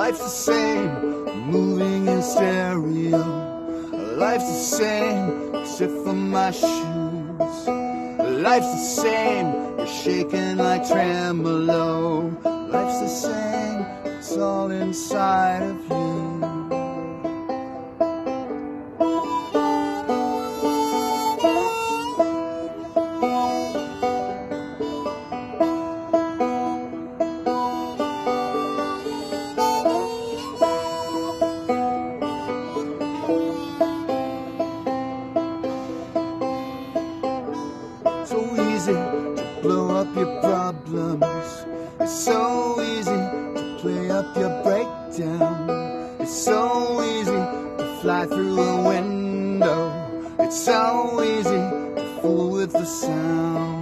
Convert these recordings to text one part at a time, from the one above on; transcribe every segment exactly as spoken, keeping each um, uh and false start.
Life's the same, moving in stereo. Life's the same, except for my shoes. Life's the same, you're shaking like tremolo. Life's the same, it's all inside of you. So easy to blow up your problems. It's so easy to play up your breakdown. It's so easy to fly through a window. It's so easy to fool with the sound.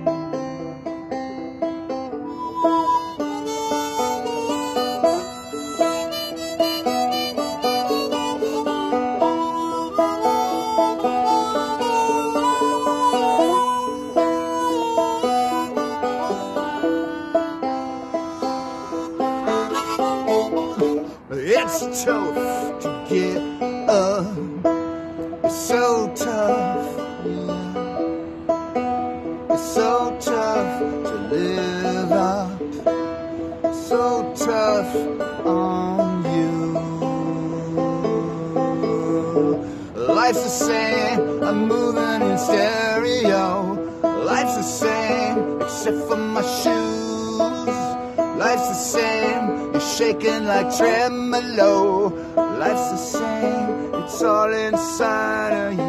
It's tough to get up. It's so tough, yeah. It's so tough to live up. It's so tough on you. Life's the same, I'm moving in stereo. Life's the same, except for my shoes. Life's the same, you're shaking like tremolo. Life's the same, it's all inside of you.